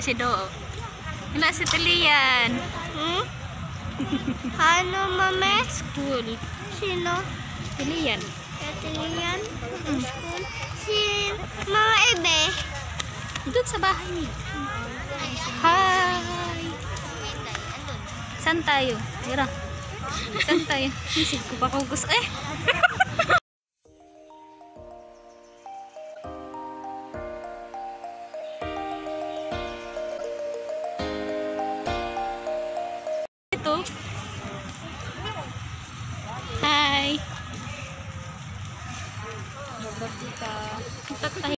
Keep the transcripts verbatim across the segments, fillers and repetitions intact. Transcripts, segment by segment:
si Doo. Wala si Tilian. Hmm? Ano, mame? School. Sino? Tilian. Katilian? Hmm. Si Mama Ebe. Doon sa bahay niya. Hi! Saan tayo? Tira. Saan tayo? Isip ko pa kung gusto. Eh! Ito. Hi! Babasita. Tatay.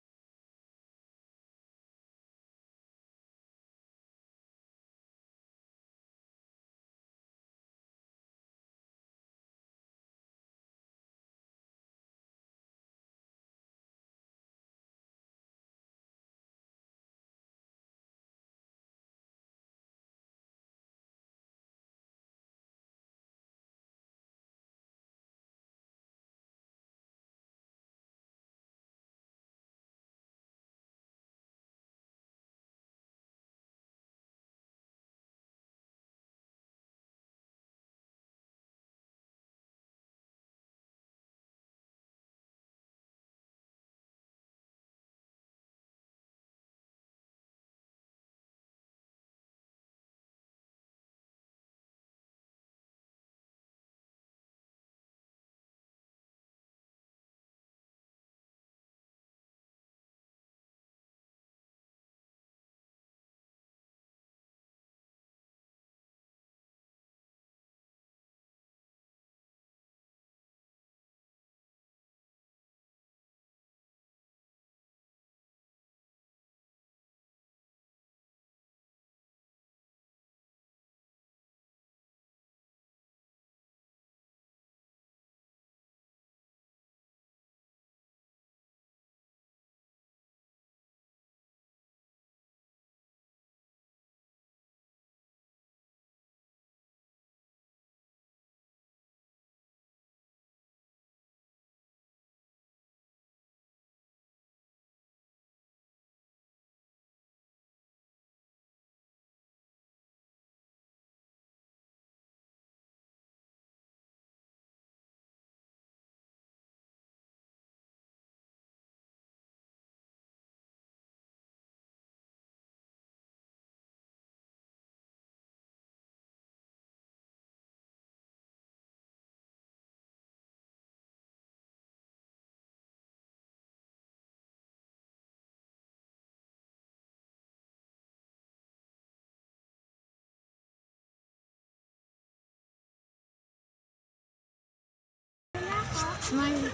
Smile.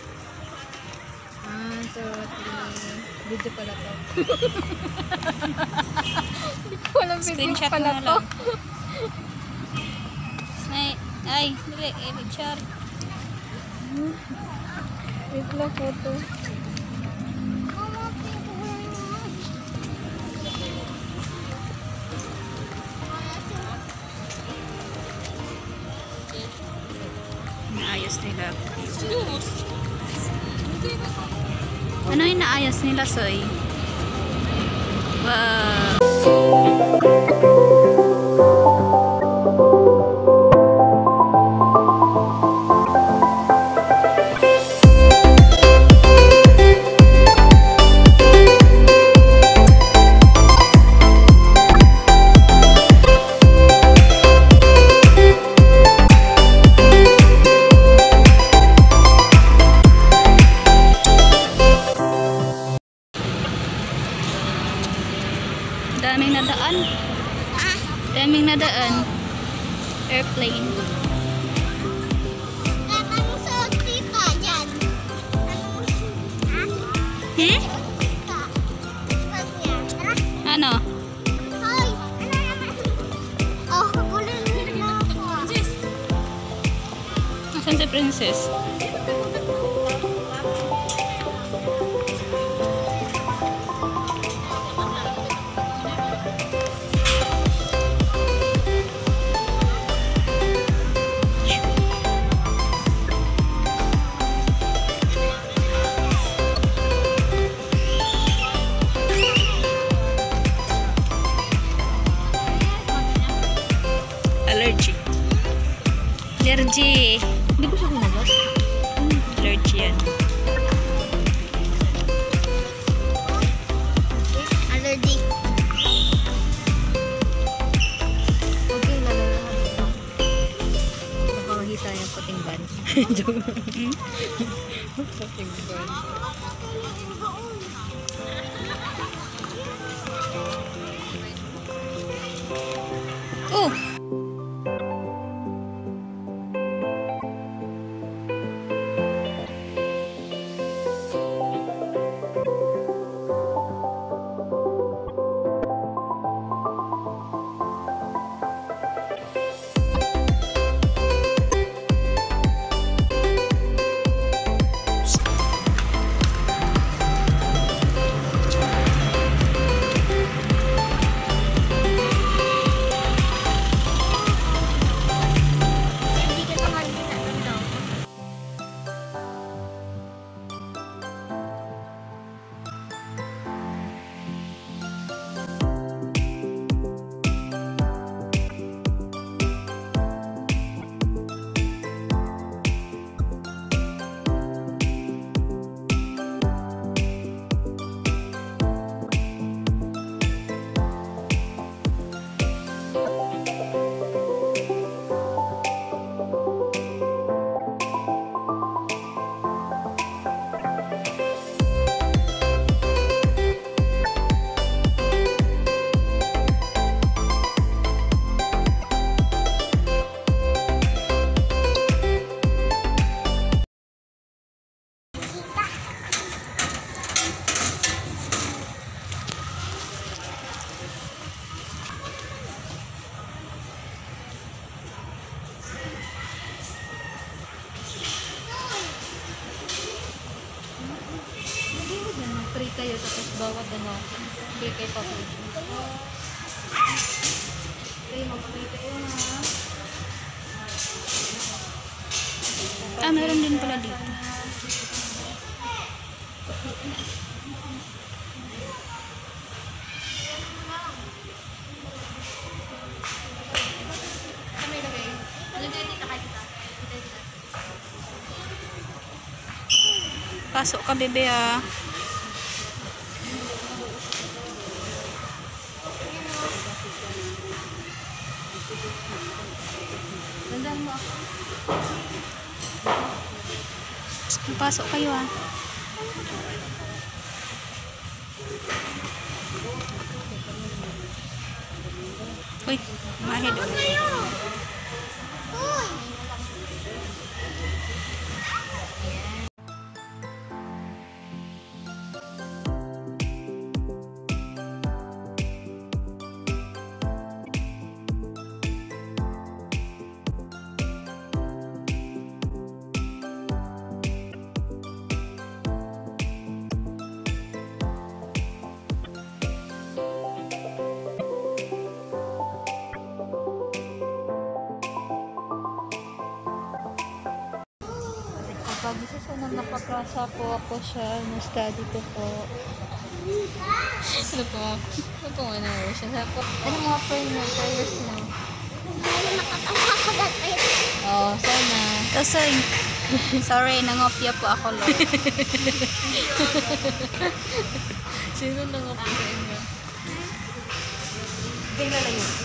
One, two, three. Video pala to. Hindi ko alam video pala to. Smile. Ay, dali. Eh, picture. Wait lang photo. Naayos nila. Ano yung naayos nila, Soy? Wow! Daming nadaan. Ah, Daming nadaan. Airplane. anong suot tita yan? Anong Hmm? tita? Suot niya. Tara. Ano? Hoy, ano naman? Oh, kabulin mo ako. Asan si Princess? Allergy. Hindi ko siya kinagat. Allergy yan. Allergy. Okay, lalalaman ito. Nakakahita yung puting ban. Joke. Puting ban. Oh! Hindi ka naman ginagawa. Free kayo, tapos bawat ano, free kayo pa free. Okay, mag-free kayo ha. Ah, meron din pala dito. Pasok ka, bebe, ah. Tandaan mo ako. Pasok kayo, ah. Uy, mahid. Uy! Kapag isa siya na napaklasa po ako siya, na-study ko po. Ano po ako? Ano po nga na siya? Ano mga prayer prayers na? Sana makapasakagat kayo. Oo, sana. Kasi, sorry, nangopya po ako, Lord. Sino nang ako sa inyo? Tingnan lang yun.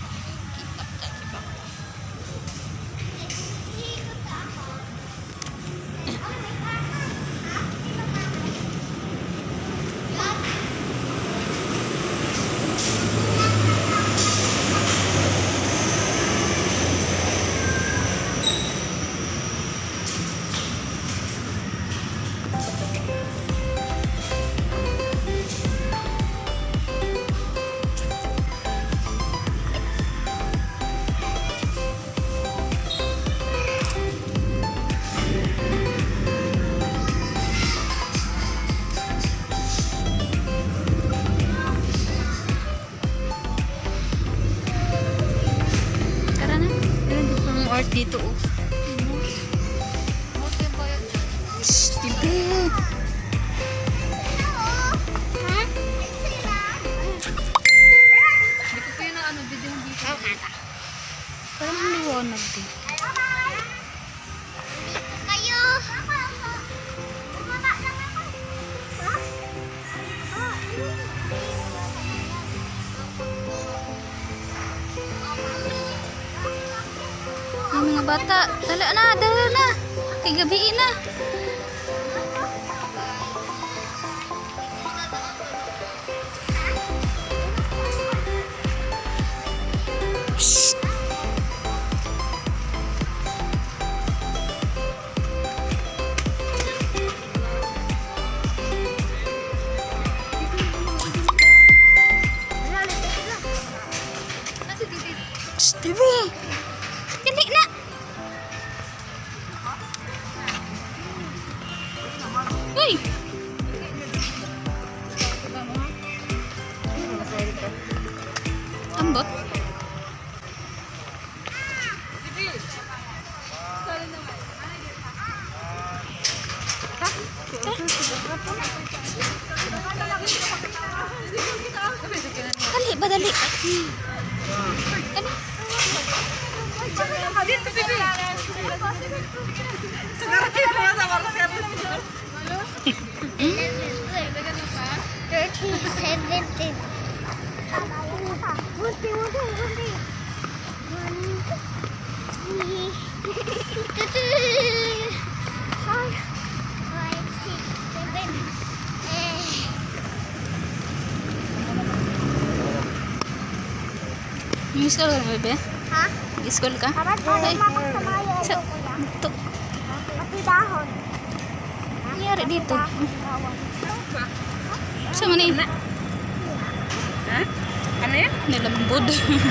art dito, oh. Okay ba yun? Shhh, tibi. Ha? Hindi ko kayo na ano, video dito. Parang liwanag din. bata. Dala na, dala na. Kay gabi na. Shh. Shh, baby. Dali na. Uy. Ambot. Dali ba dali? Dali. thirty, seventeen. Bunti, bunti, bunti. Four, five, six, seven. Eh. Mag-school ka na, bebe? Ha? Mag-school ka? Tara, tayo Ay. mapagsamaya. Sa, Ayoko lang. ito. Mapidahon. Nangyari dito. Mapidahon. Sa man eh. Ha? Ano yan? Nilambod.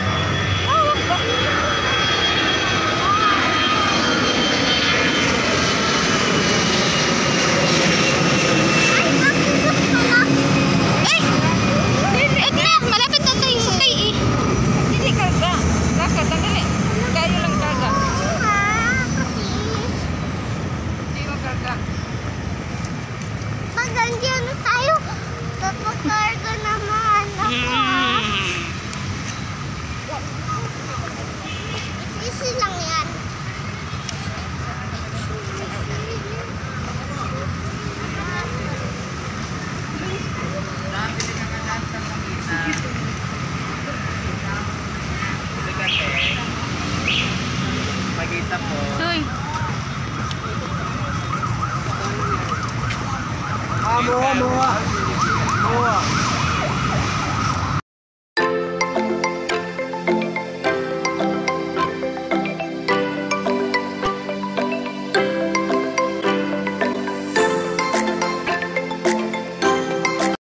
Ay! Wag na! Malapit na tayo sa kay eh. Hindi karga. Lakad, tanggali. Kayo lang karga. Hindi mo karga. Magandyan na tayo. Papakarga naman ako. Isi lang yan. Pagita po. Uy. Ah, mua, mua. Mua.